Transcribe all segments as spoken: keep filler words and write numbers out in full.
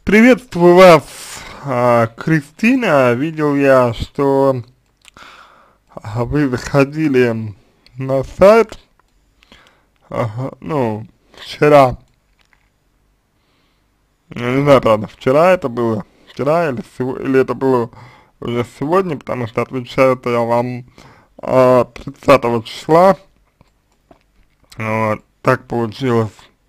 Приветствую вас, а, Кристина. Видел я, что а, вы заходили на сайт, ага, ну, вчера, ну, не знаю, правда, вчера это было, вчера или, сего- или это было уже сегодня, потому что отвечаю-то я вам а, тридцатого числа, вот, так получилось.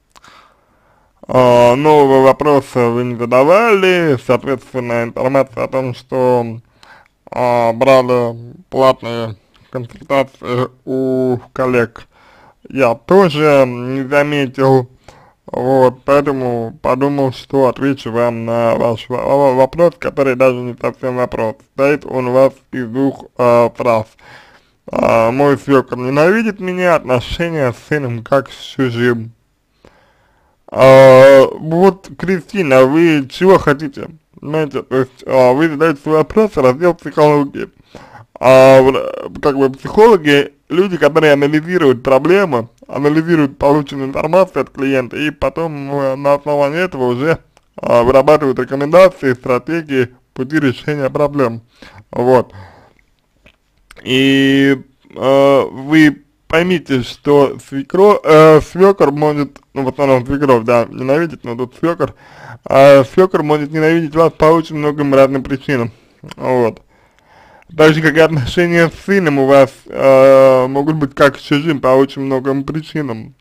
А, нового вопроса вы не задавали, соответственно, информация о том, что а, брали платные консультации у коллег, я тоже не заметил, вот, поэтому подумал, что отвечу вам на ваш во- вопрос, который даже не совсем вопрос. Стоит он у вас из двух э, фраз. А, мой свекр ненавидит меня, отношения с сыном как с чужим. А, вот, Кристина, вы чего хотите? Знаете, то есть а, вы задаете свой вопрос, раздел психологии. А вот, как бы психологи, люди, которые анализируют проблемы, анализируют полученную информацию от клиента и потом э, на основании этого уже а, вырабатывают рекомендации, стратегии, пути решения проблем. Вот. И э, вы поймите, что свекро, э, свекор может, ну в основном свекров, да, ненавидит, но тут свекор, э, свекор может ненавидеть вас по очень многим разным причинам. Вот. Так же, как и отношения с сыном у вас э, могут быть как с чужим по очень многим причинам.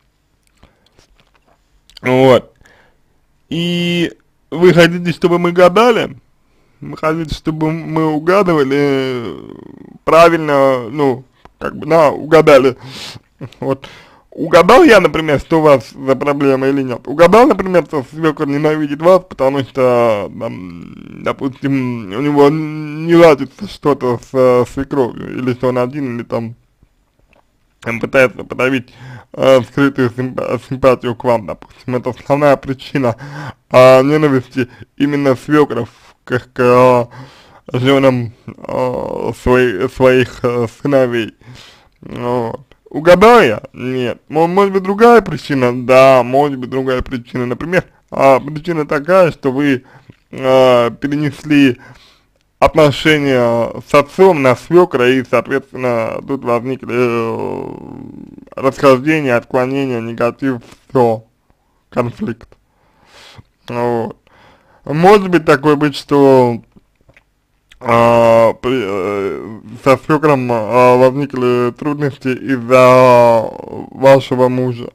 Вот. И вы хотите, чтобы мы гадали? Вы хотите, чтобы мы угадывали э, правильно, ну, как бы, да, угадали. Вот. Угадал я, например, что у вас за проблема или нет? Угадал, например, что свекор ненавидит вас, потому что, там, допустим, у него не ладится что-то с э, свекровью, или что он один, или там он пытается подавить э, скрытую симпа симпатию к вам, допустим. Это основная причина э, ненависти именно свекров к, к э, женам э, свои, своих э, сыновей. Вот. Угадал я? Нет. Мо- Может быть другая причина? Да, может быть другая причина. Например, а, причина такая, что вы а, перенесли отношения с отцом на свекра, и, соответственно, тут возникли э, расхождения, отклонения, негатив, все, конфликт. Вот. Может быть такое быть, что а, при, э, со свекром а, возникли трудности из-за вашего мужа.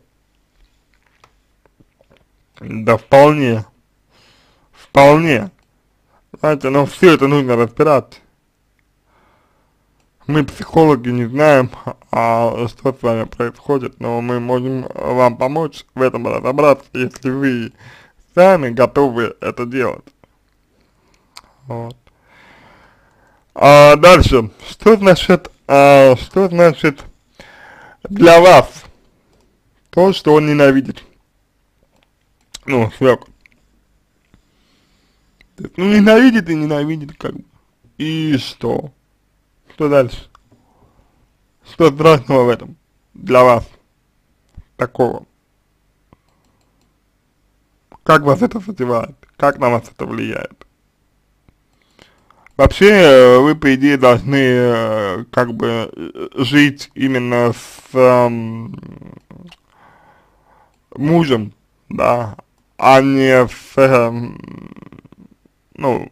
Да вполне, вполне. Знаете, но все это нужно разбирать. Мы, психологи, не знаем, а, что с вами происходит, но мы можем вам помочь в этом разобраться, если вы сами готовы это делать. Вот. А дальше, что значит, а, что значит для вас то, что он ненавидит? Ну, свекр. Ну, ненавидит и ненавидит, как бы. И что? Что дальше? Что страшного в этом для вас такого? Как вас это задевает? Как на вас это влияет? Вообще, э, вы, по идее, должны, э, как бы, э, жить именно с эм, мужем, да, а не с, эм, ну,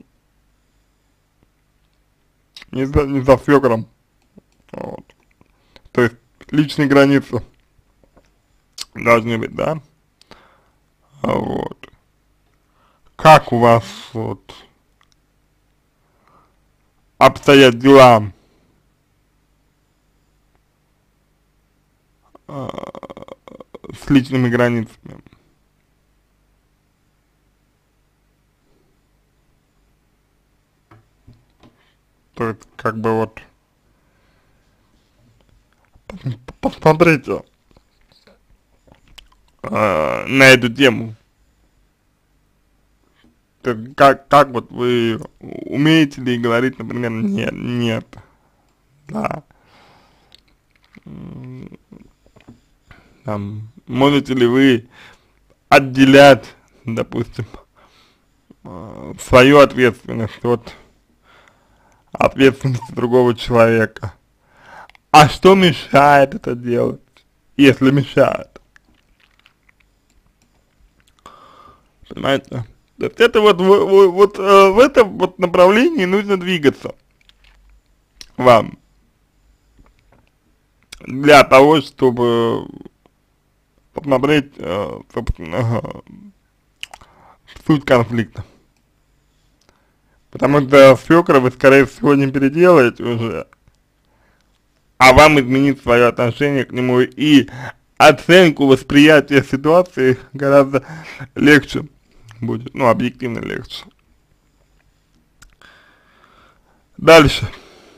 не за, не за свекром, вот. То есть, личные границы должны быть, да, а вот. Как у вас, вот, обстоят дела э, с личными границами? То есть, как бы вот, посмотрите э, на эту тему. То есть, как, как вот вы умеете ли говорить, например, нет, нет, да, м, там, можете ли вы отделять, допустим, э, свою ответственность от ответственности другого человека. А что мешает это делать, если мешает? Понимаете? То есть это вот, вот, вот э, в этом вот направлении нужно двигаться вам для того, чтобы посмотреть, э, собственно, суть конфликта. Потому что свекра вы, скорее всего, не переделаете уже, а вам изменить свое отношение к нему и оценку восприятия ситуации гораздо легче будет, ну, объективно легче. Дальше.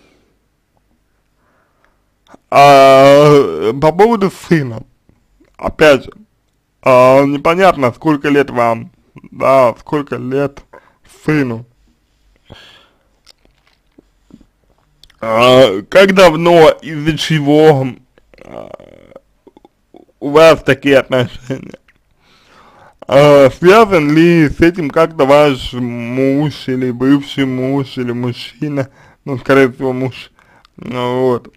А, по поводу сына. Опять же, а, непонятно, сколько лет вам, да, сколько лет сыну. А, как давно, из-за чего а, у вас такие отношения? А, связан ли с этим как-то ваш муж, или бывший муж, или мужчина, ну, скорее всего, муж, ну, вот.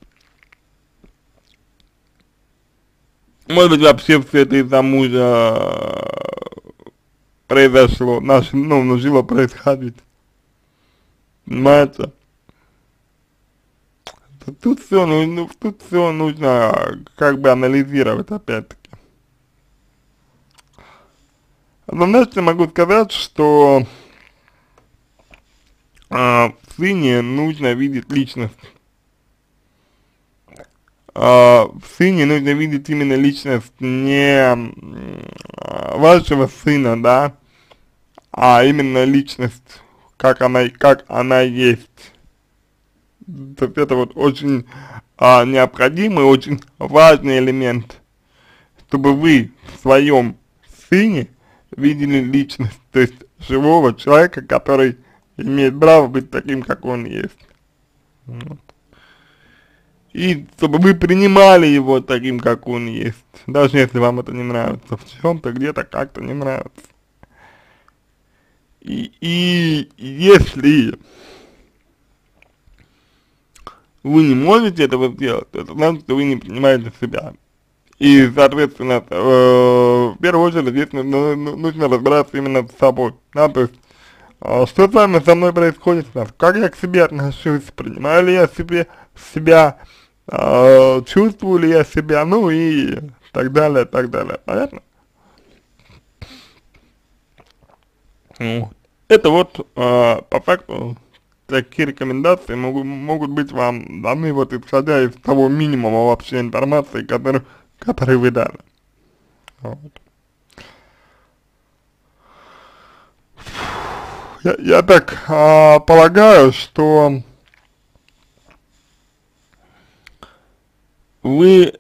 Может быть, вообще все это из-за мужа произошло, наше, ну, начало происходить, понимаете? Тут все, ну, тут все нужно как бы анализировать опять-таки. Однозначно могу сказать, что а, в сыне нужно видеть личность. А, в сыне нужно видеть именно личность не а, вашего сына, да, а именно личность, как она, как она есть. То есть это вот очень а, необходимый, очень важный элемент, чтобы вы в своем сыне видели личность, то есть живого человека, который имеет право быть таким, как он есть. Вот. И чтобы вы принимали его таким, как он есть, даже если вам это не нравится, в чем-то, где-то, как-то не нравится. И, и если вы не можете этого сделать, то это значит, что вы не принимаете себя. И, соответственно, э, в первую очередь здесь нужно, нужно разбираться именно с собой, да, то есть, э, что с вами со мной происходит, как я к себе отношусь, принимаю ли я себе, себя, э, чувствую ли я себя, ну и так далее, так далее, понятно? Вот. Это вот, э, по факту, такие рекомендации могут, могут быть вам даны, вот исходя из того минимума вообще информации, который, который вы дали. Вот. Я, я так а, полагаю, что вы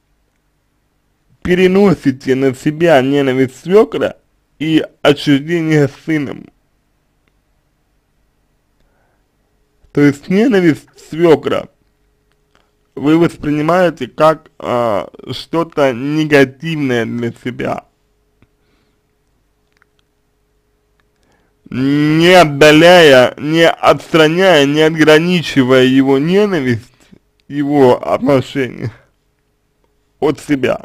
переносите на себя ненависть свекра и отчуждение сыном. То есть ненависть свекра вы воспринимаете как а, что-то негативное для себя, не отдаляя, не отстраняя, не ограничивая его ненависть, его отношения от себя.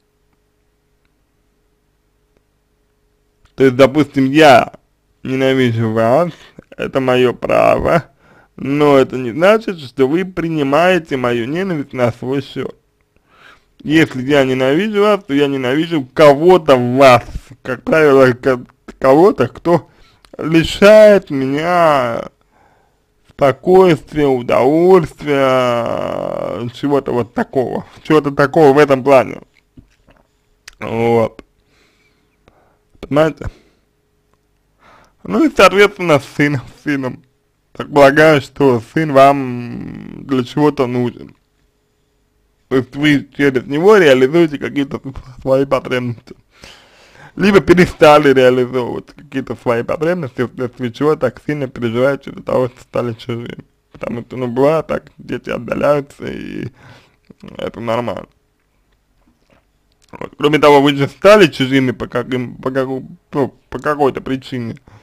То есть, допустим, я ненавижу вас, это мое право, но это не значит, что вы принимаете мою ненависть на свой счет. Если я ненавижу вас, то я ненавижу кого-то в вас, как правило, кого-то, кто лишает меня спокойствия, удовольствия, чего-то вот такого, чего-то такого в этом плане. Вот. Понимаете? Ну и, соответственно, с сыном, с сыном. Так полагаю, что сын вам для чего-то нужен. То есть вы через него реализуете какие-то свои потребности. Либо перестали реализовывать какие-то свои потребности, вследствие чего так сильно переживаете из-за того, что стали чужими. Потому что, ну, бывает так, дети отдаляются, и это нормально. Вот. Кроме того, вы же стали чужими по, каким, по, каку, ну, по какой-то причине.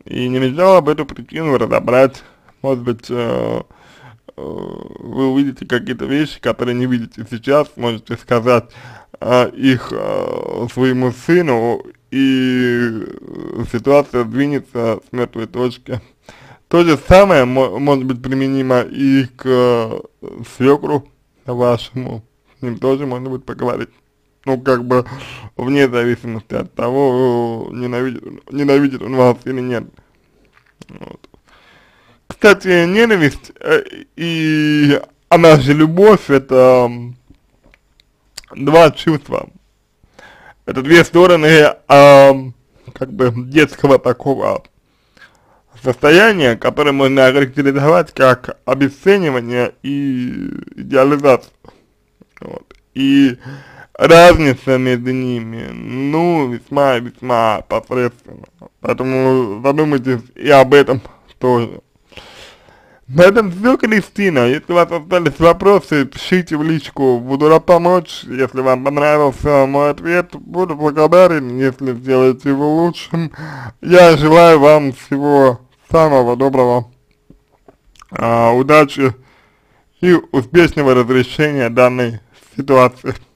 И не мешало бы эту причину разобрать. Может быть, э, э, вы увидите какие-то вещи, которые не видите сейчас, можете сказать э, их э, своему сыну, и ситуация двинется с мертвой точки. То же самое мо может быть применимо и к э, свекру вашему, с ним тоже можно будет поговорить. Ну, как бы, вне зависимости от того, ненавидит, ненавидит он вас или нет. Вот. Кстати, ненависть э, и она же любовь — это м, два чувства. Это две стороны, э, как бы, детского такого состояние, которое можно охарактеризовать как обесценивание и идеализацию. Вот. И разница между ними, ну, весьма-весьма посредственна. Поэтому задумайтесь и об этом тоже. На этом все, Кристина. Если у вас остались вопросы, пишите в личку. Буду рад помочь. Если вам понравился мой ответ, буду благодарен, если сделаете его лучшим. Я желаю вам всего самого доброго, а, удачи и успешного разрешения данной ситуации.